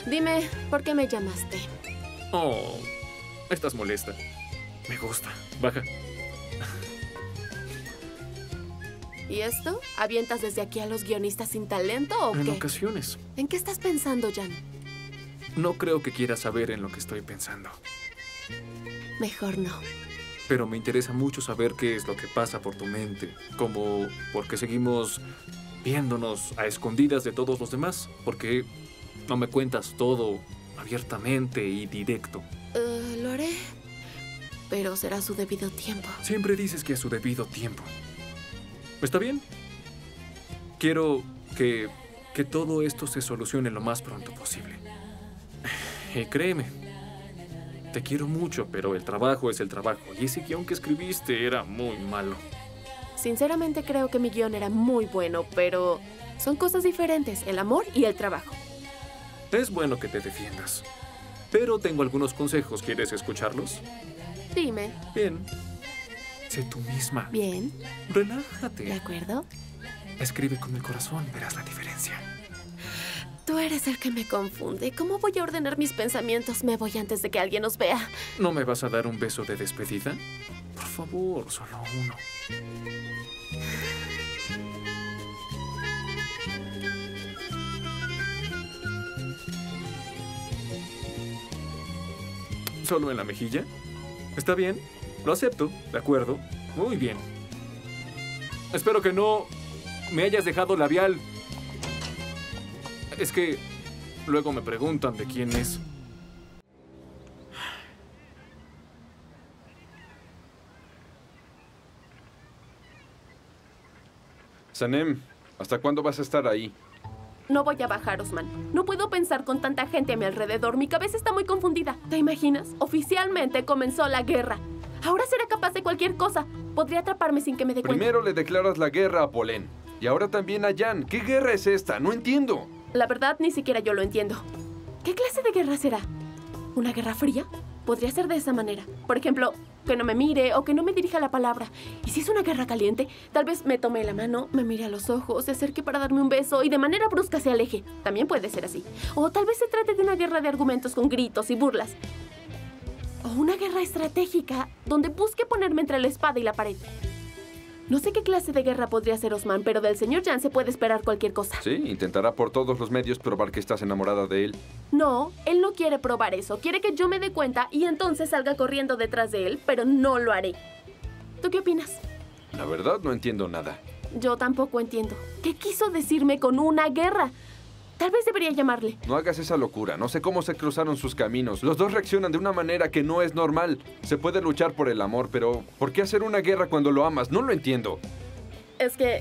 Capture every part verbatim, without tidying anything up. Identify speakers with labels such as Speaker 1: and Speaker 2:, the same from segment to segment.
Speaker 1: Dime, ¿por qué me llamaste?
Speaker 2: Oh, estás molesta. Me gusta. Baja.
Speaker 1: ¿Y esto? ¿Avientas desde aquí a los guionistas sin talento o
Speaker 2: En
Speaker 1: qué?
Speaker 2: ocasiones.
Speaker 1: ¿En qué estás pensando, Jan?
Speaker 2: No creo que quieras saber en lo que estoy pensando.
Speaker 1: Mejor no.
Speaker 2: Pero me interesa mucho saber qué es lo que pasa por tu mente. Como por qué seguimos viéndonos a escondidas de todos los demás. ¿Por qué no me cuentas todo abiertamente y directo?
Speaker 1: Uh, lo haré, pero será a su debido tiempo.
Speaker 2: Siempre dices que a su debido tiempo. ¿Está bien? Quiero que, que todo esto se solucione lo más pronto posible. Y créeme, te quiero mucho, pero el trabajo es el trabajo. Y ese guión que escribiste era muy malo.
Speaker 1: Sinceramente creo que mi guión era muy bueno, pero son cosas diferentes, el amor y el trabajo.
Speaker 2: Es bueno que te defiendas. Pero tengo algunos consejos. ¿Quieres escucharlos?
Speaker 1: Dime.
Speaker 2: Bien. Sé tú misma.
Speaker 1: Bien.
Speaker 2: Relájate.
Speaker 1: ¿De acuerdo?
Speaker 2: Escribe con el corazón, verás la diferencia.
Speaker 1: Tú eres el que me confunde. ¿Cómo voy a ordenar mis pensamientos? Me voy antes de que alguien nos vea.
Speaker 2: ¿No me vas a dar un beso de despedida? Por favor, solo uno. ¿Solo en la mejilla? ¿Está bien? Lo acepto, de acuerdo. Muy bien. Espero que no me hayas dejado labial. Es que luego me preguntan de quién es.
Speaker 3: Sanem, ¿hasta cuándo vas a estar ahí?
Speaker 1: No voy a bajar, Osman. No puedo pensar con tanta gente a mi alrededor. Mi cabeza está muy confundida. ¿Te imaginas? Oficialmente comenzó la guerra. Ahora será capaz de cualquier cosa. Podría atraparme sin que me dé cuenta.
Speaker 3: Primero le declaras la guerra a Polen. Y ahora también a Jan. ¿Qué guerra es esta? No entiendo.
Speaker 1: La verdad, ni siquiera yo lo entiendo. ¿Qué clase de guerra será? ¿Una guerra fría? Podría ser de esa manera. Por ejemplo, que no me mire o que no me dirija la palabra. Y si es una guerra caliente, tal vez me tome la mano, me mire a los ojos, se acerque para darme un beso y de manera brusca se aleje. También puede ser así. O tal vez se trate de una guerra de argumentos con gritos y burlas. O una guerra estratégica donde busque ponerme entre la espada y la pared. No sé qué clase de guerra podría ser Osman, pero del señor Jan se puede esperar cualquier cosa.
Speaker 3: Sí, intentará por todos los medios probar que estás enamorada de él.
Speaker 1: No, él no quiere probar eso. Quiere que yo me dé cuenta y entonces salga corriendo detrás de él, pero no lo haré. ¿Tú qué opinas?
Speaker 3: La verdad, no entiendo nada.
Speaker 1: Yo tampoco entiendo. ¿Qué quiso decirme con una guerra? Tal vez debería llamarle.
Speaker 3: No hagas esa locura. No sé cómo se cruzaron sus caminos. Los dos reaccionan de una manera que no es normal. Se puede luchar por el amor, pero ¿por qué hacer una guerra cuando lo amas? No lo entiendo.
Speaker 1: Es que...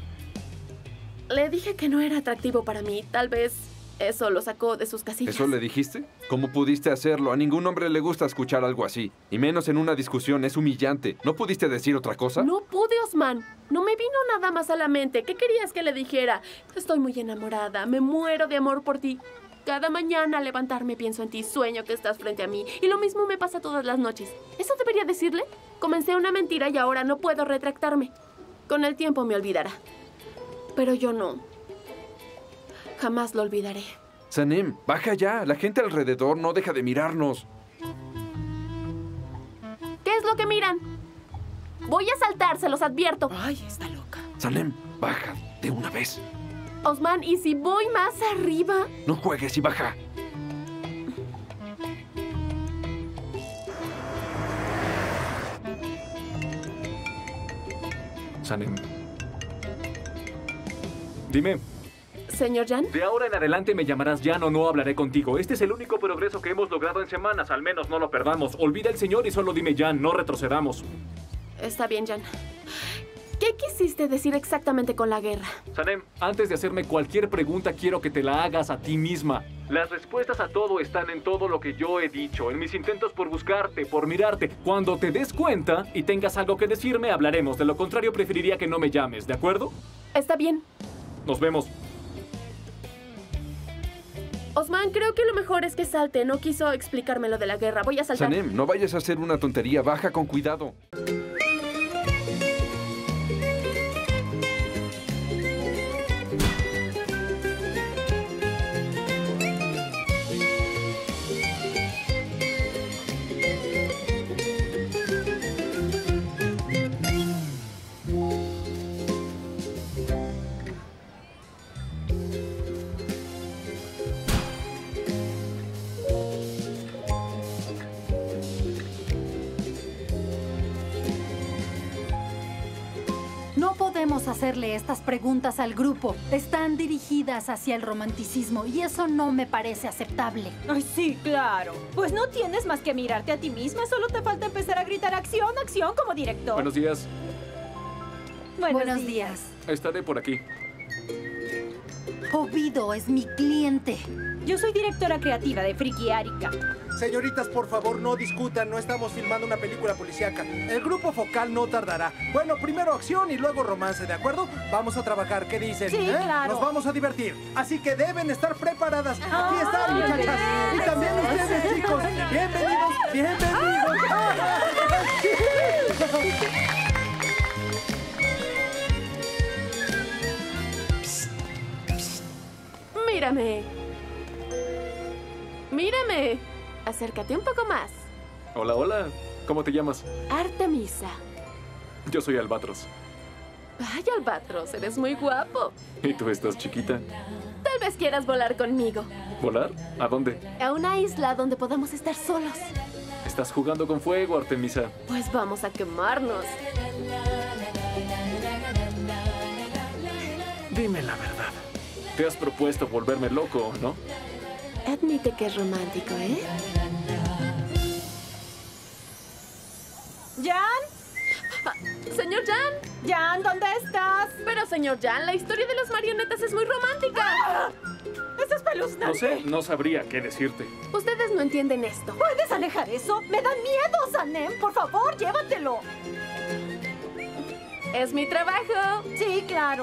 Speaker 1: le dije que no era atractivo para mí. Tal vez eso lo sacó de sus casillas.
Speaker 3: ¿Eso le dijiste? ¿Cómo pudiste hacerlo? A ningún hombre le gusta escuchar algo así. Y menos en una discusión. Es humillante. ¿No pudiste decir otra cosa?
Speaker 1: No pude, Osman. No me vino nada más a la mente. ¿Qué querías que le dijera? Estoy muy enamorada. Me muero de amor por ti. Cada mañana al levantarme pienso en ti. Sueño que estás frente a mí. Y lo mismo me pasa todas las noches. ¿Eso debería decirle? Comencé una mentira y ahora no puedo retractarme. Con el tiempo me olvidará. Pero yo no. Jamás lo olvidaré.
Speaker 3: Sanem, baja ya. La gente alrededor no deja de mirarnos.
Speaker 1: ¿Qué es lo que miran? Voy a saltar, se los advierto.
Speaker 4: Ay, está loca.
Speaker 3: Sanem, baja de una vez.
Speaker 1: Osman, ¿y si voy más arriba?
Speaker 3: No juegues y baja.
Speaker 2: Sanem. Dime.
Speaker 1: Señor Jan.
Speaker 2: De ahora en adelante me llamarás Jan o no hablaré contigo. Este es el único progreso que hemos logrado en semanas. Al menos no lo perdamos. Olvida el señor y solo dime Jan, no retrocedamos.
Speaker 1: Está bien, Jan. ¿Qué quisiste decir exactamente con la guerra?
Speaker 2: Sanem, antes de hacerme cualquier pregunta, quiero que te la hagas a ti misma. Las respuestas a todo están en todo lo que yo he dicho, en mis intentos por buscarte, por mirarte. Cuando te des cuenta y tengas algo que decirme, hablaremos. De lo contrario, preferiría que no me llames, ¿de acuerdo?
Speaker 1: Está bien.
Speaker 2: Nos vemos.
Speaker 1: Osman, creo que lo mejor es que salte. No quiso explicarme lo de la guerra. Voy a saltar.
Speaker 3: Sanem, no vayas a hacer una tontería. Baja con cuidado.
Speaker 4: podemos hacerle estas preguntas al grupo. Están dirigidas hacia el romanticismo y eso no me parece aceptable.
Speaker 5: Ay, sí, claro. Pues no tienes más que mirarte a ti misma. Solo te falta empezar a gritar acción, acción como director.
Speaker 2: Buenos días.
Speaker 5: Buenos,
Speaker 4: Buenos
Speaker 5: días.
Speaker 4: días.
Speaker 2: Estaré por aquí.
Speaker 4: Ovido es mi cliente.
Speaker 5: Yo soy directora creativa de Friki Arica.
Speaker 6: Señoritas, por favor, no discutan. No estamos filmando una película policíaca. El grupo focal no tardará. Bueno, primero acción y luego romance, ¿de acuerdo? Vamos a trabajar. ¿Qué dicen?
Speaker 5: Sí,
Speaker 6: ¿Eh?
Speaker 5: claro.
Speaker 6: Nos vamos a divertir. Así que deben estar preparadas. Aquí
Speaker 5: Ay,
Speaker 6: están, muchachas. Y también ustedes, chicos. Bienvenidos, bienvenidos.
Speaker 1: Mírame. Mírame. Acércate un poco más.
Speaker 2: Hola, hola. ¿Cómo te llamas?
Speaker 1: Artemisa.
Speaker 2: Yo soy Albatros.
Speaker 1: Vaya, Albatros, eres muy guapo.
Speaker 2: ¿Y tú estás chiquita?
Speaker 1: Tal vez quieras volar conmigo.
Speaker 2: ¿Volar? ¿A dónde?
Speaker 1: A una isla donde podamos estar solos.
Speaker 2: Estás jugando con fuego, Artemisa.
Speaker 1: Pues vamos a quemarnos.
Speaker 2: Dime la verdad. Te has propuesto volverme loco, ¿no?
Speaker 1: Admite que es romántico, ¿eh?
Speaker 5: ¿Jan?
Speaker 1: Ah, señor Jan.
Speaker 5: ¿Jan, dónde estás?
Speaker 1: Pero, señor Jan, la historia de las marionetas es muy romántica.
Speaker 5: ¡Ah! ¡Estás espeluznante!
Speaker 2: No sé, no sabría qué decirte.
Speaker 1: Ustedes no entienden esto.
Speaker 5: ¿Puedes alejar eso? ¡Me da miedo, Sanem! Por favor, llévatelo.
Speaker 1: Es mi trabajo.
Speaker 5: Sí, claro.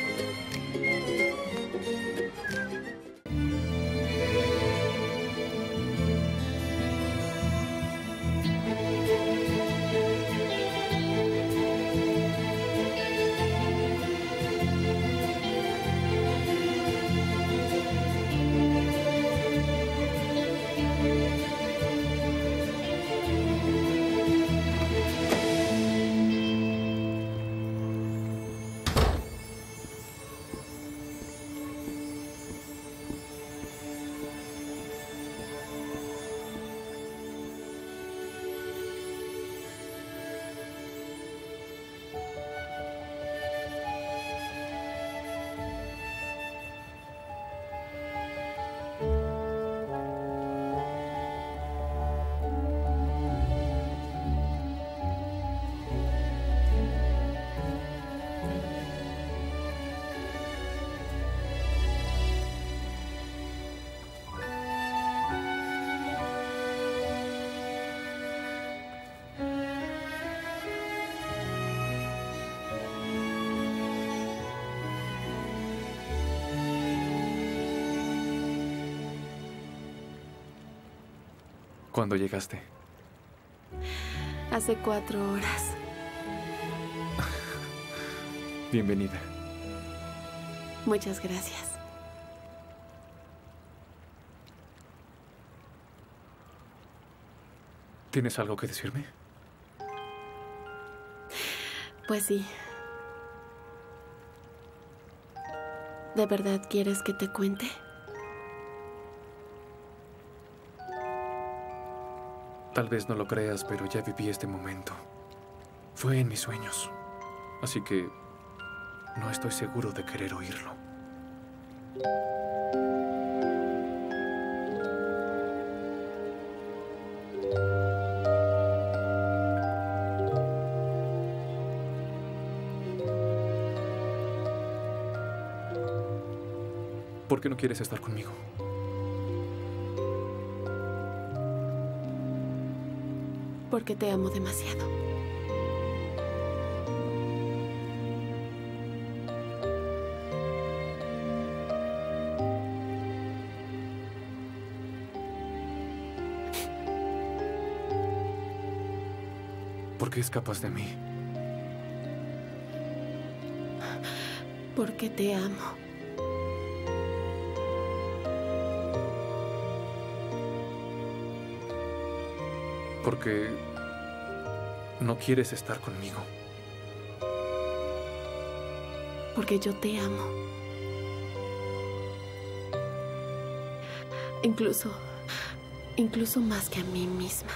Speaker 2: ¿Cuándo llegaste?
Speaker 1: Hace cuatro horas.
Speaker 2: Bienvenida.
Speaker 1: Muchas gracias.
Speaker 2: ¿Tienes algo que decirme?
Speaker 1: Pues sí. ¿De verdad quieres que te cuente?
Speaker 2: Tal vez no lo creas, pero ya viví este momento. Fue en mis sueños. Así que no estoy seguro de querer oírlo. ¿Por qué no quieres estar conmigo?
Speaker 1: Porque te amo demasiado.
Speaker 2: ¿Por qué escapas de mí?
Speaker 1: Porque te amo.
Speaker 2: Porque no quieres estar conmigo.
Speaker 1: Porque yo te amo. Incluso, incluso más que a mí misma.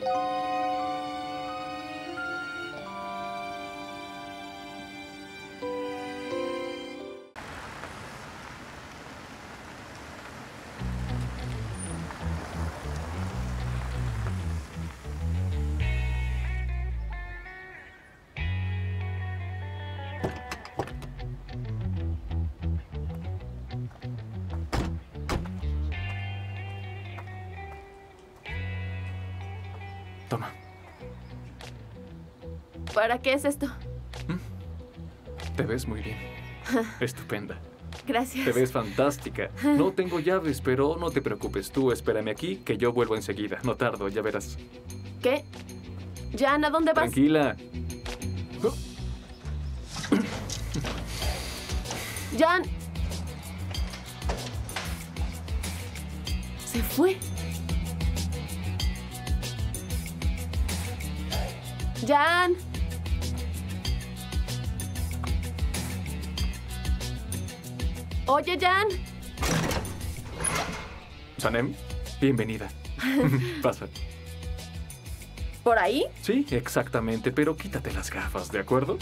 Speaker 2: Toma.
Speaker 1: ¿Para qué es esto?
Speaker 2: Te ves muy bien. Estupenda.
Speaker 1: Gracias.
Speaker 2: Te ves fantástica. No tengo llaves, pero no te preocupes. Tú espérame aquí, que yo vuelvo enseguida. No tardo, ya verás.
Speaker 1: ¿Qué? Jan, ¿a dónde vas?
Speaker 2: Tranquila.
Speaker 1: Jan. Se fue. Jan. Oye, Jan.
Speaker 2: Sanem, bienvenida. Pasa.
Speaker 1: ¿Por ahí?
Speaker 2: Sí, exactamente, pero quítate las gafas, ¿de acuerdo?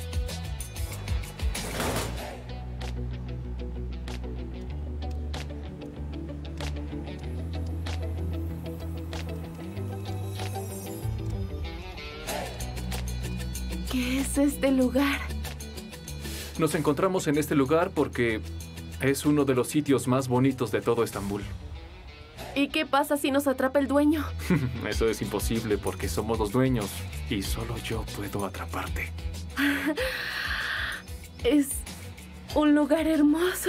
Speaker 1: ¿Qué es este lugar?
Speaker 2: Nos encontramos en este lugar porque es uno de los sitios más bonitos de todo Estambul.
Speaker 1: ¿Y qué pasa si nos atrapa el dueño?
Speaker 2: Eso es imposible porque somos los dueños y solo yo puedo atraparte.
Speaker 1: Es un lugar hermoso.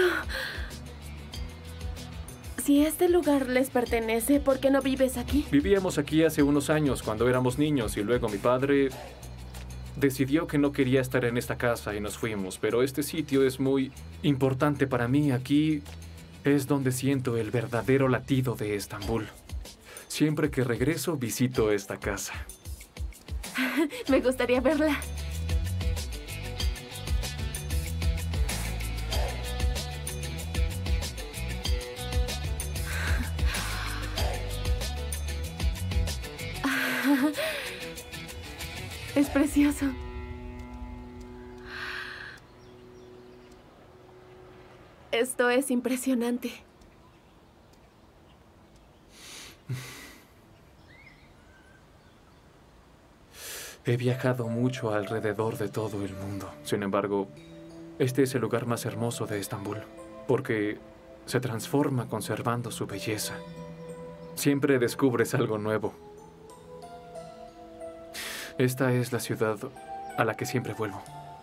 Speaker 1: Si este lugar les pertenece, ¿por qué no vives aquí?
Speaker 2: Vivíamos aquí hace unos años cuando éramos niños y luego mi padre decidió que no quería estar en esta casa y nos fuimos. Pero este sitio es muy importante para mí. Aquí es donde siento el verdadero latido de Estambul. Siempre que regreso, visito esta casa.
Speaker 1: Me gustaría verla. Es precioso. Esto es impresionante.
Speaker 2: He viajado mucho alrededor de todo el mundo. Sin embargo, este es el lugar más hermoso de Estambul, porque se transforma conservando su belleza. Siempre descubres algo nuevo. Esta es la ciudad a la que siempre vuelvo.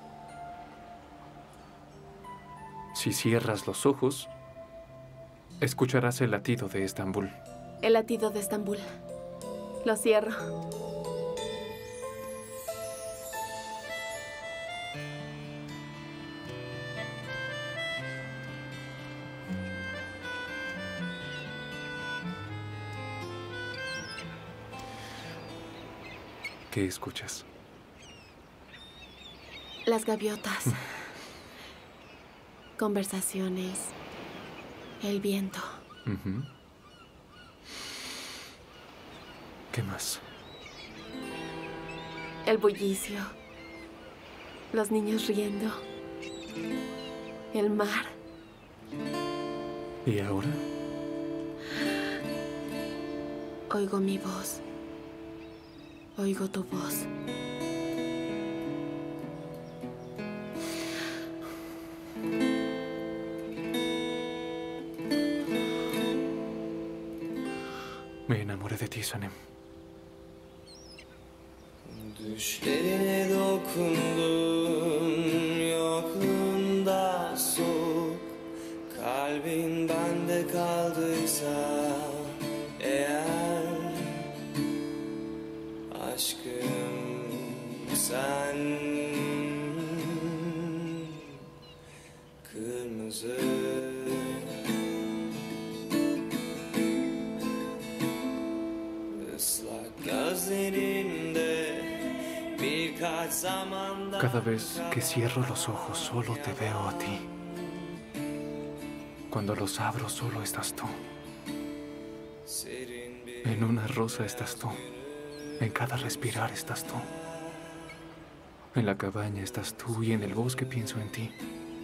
Speaker 2: Si cierras los ojos, escucharás el latido de Estambul.
Speaker 1: El latido de Estambul. Lo cierro.
Speaker 2: ¿Qué escuchas?
Speaker 1: Las gaviotas. Conversaciones. El viento.
Speaker 2: Uh-huh. ¿Qué más?
Speaker 1: El bullicio. Los niños riendo. El mar.
Speaker 2: ¿Y ahora?
Speaker 1: Oigo mi voz. Oigo tu voz.
Speaker 2: Me enamoré de ti, Sanem.
Speaker 7: Düşlerine dokundun, yokluğunda soğuk. Kalbin bende kaldıysa eğer, aşkım sen kırmızı. Islak gözlerinde birkaç zamanda.
Speaker 2: Cada vez que cierro los ojos, solo te veo a ti. Cuando los abro, solo estás tú.
Speaker 7: Serin bir
Speaker 2: En una rosa estás tú. En cada respirar estás tú. En la cabaña estás tú y en el bosque pienso en ti.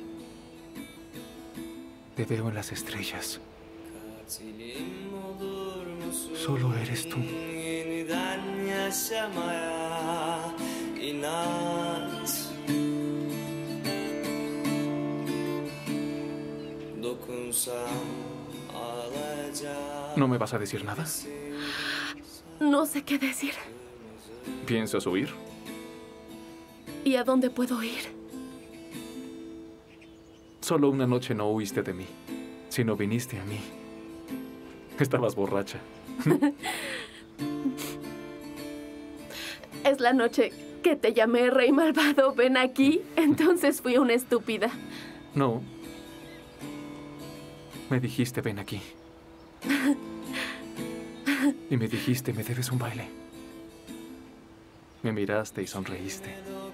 Speaker 2: Te veo en las estrellas. Solo eres tú.
Speaker 7: Yeniden yaşamaya inat. Dokunsam ağlayacak.
Speaker 2: ¿No me vas a decir nada?
Speaker 1: No sé qué decir.
Speaker 2: ¿Piensas huir?
Speaker 1: ¿Y a dónde puedo ir?
Speaker 2: Solo una noche no huiste de mí, sino viniste a mí. Estabas borracha.
Speaker 1: Es la noche que te llamé rey malvado, ven aquí. Entonces fui una estúpida.
Speaker 2: No. Me dijiste, ven aquí. Y me dijiste, me debes un baile. Me miraste y sonreíste.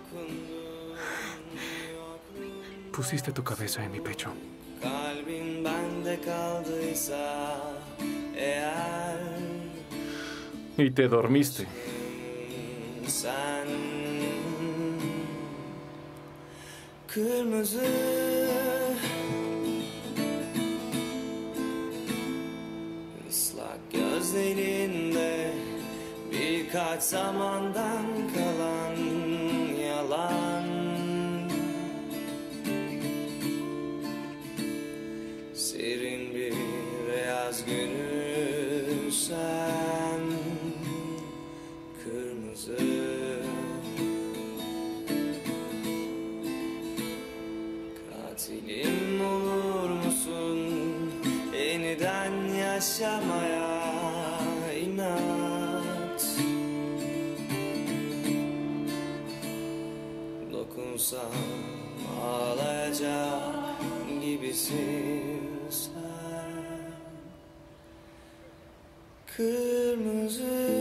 Speaker 2: Pusiste tu cabeza en mi pecho.
Speaker 7: Kalbin bende kaldıysa eğer
Speaker 2: Y te dormiste.
Speaker 7: sen kırmızı ıslak gözlerinde birkaç zamandan kalan yalan. Serin bir yaz günü sen kırmızı katilim olur musun yeniden yaşamaya inat dokunsam ağlayacak gibisin sen kırmızı.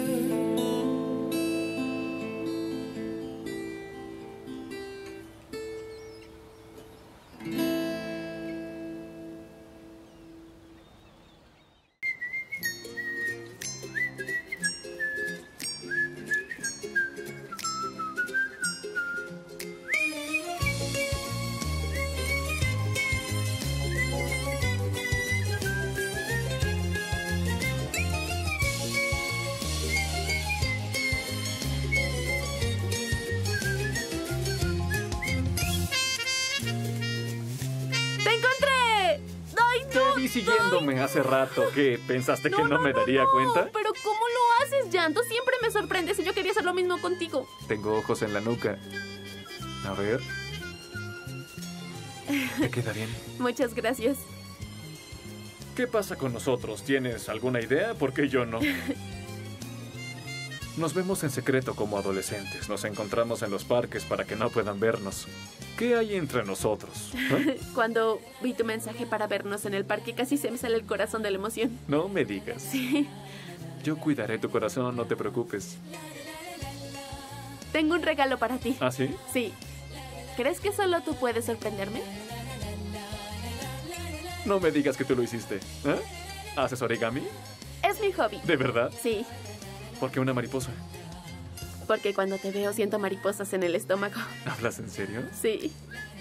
Speaker 2: Siguiéndome hace rato. ¿Qué? ¿Pensaste que no,
Speaker 1: no
Speaker 2: me daría
Speaker 1: no,
Speaker 2: cuenta?
Speaker 1: Pero ¿cómo lo haces, Jan? Tú siempre me sorprendes y yo quería hacer lo mismo contigo.
Speaker 2: Tengo ojos en la nuca. A ver. ¿Te queda bien?
Speaker 1: Muchas gracias.
Speaker 2: ¿Qué pasa con nosotros? ¿Tienes alguna idea? Porque yo no. Nos vemos en secreto como adolescentes. Nos encontramos en los parques para que no puedan vernos. ¿Qué hay entre nosotros? ¿Eh?
Speaker 1: Cuando vi tu mensaje para vernos en el parque, casi se me sale el corazón de la emoción.
Speaker 2: No me digas.
Speaker 1: Sí.
Speaker 2: Yo cuidaré tu corazón, no te preocupes.
Speaker 1: Tengo un regalo para ti.
Speaker 2: ¿Ah, sí?
Speaker 1: Sí. ¿Crees que solo tú puedes sorprenderme?
Speaker 2: No me digas que tú lo hiciste. ¿Eh? ¿Haces origami?
Speaker 1: Es mi hobby.
Speaker 2: ¿De verdad?
Speaker 1: Sí.
Speaker 2: ¿Por qué una mariposa?
Speaker 1: Porque cuando te veo siento mariposas en el estómago.
Speaker 2: ¿Hablas en serio?
Speaker 1: Sí.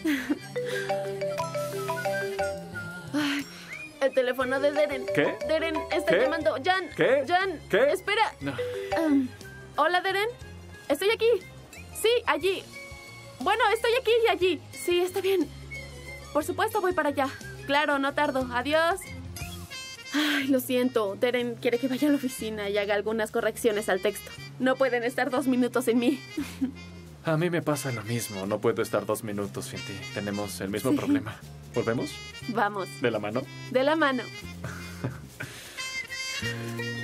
Speaker 1: Ay, el teléfono de Deren.
Speaker 2: ¿Qué?
Speaker 1: Deren está
Speaker 2: ¿Qué?
Speaker 1: llamando. Jan.
Speaker 2: ¿Qué?
Speaker 1: Jan.
Speaker 2: ¿Qué?
Speaker 1: Espera.
Speaker 2: No.
Speaker 1: Um, Hola, Deren. Estoy aquí. Sí, allí. Bueno, estoy aquí y allí. Sí, está bien. Por supuesto, voy para allá. Claro, no tardo. Adiós. Ay, lo siento. Deren quiere que vaya a la oficina y haga algunas correcciones al texto. No pueden estar dos minutos sin mí.
Speaker 2: A mí me pasa lo mismo. No puedo estar dos minutos sin ti. Tenemos el mismo
Speaker 1: Sí.
Speaker 2: problema. ¿Volvemos?
Speaker 1: Vamos.
Speaker 2: ¿De la mano?
Speaker 1: De la mano.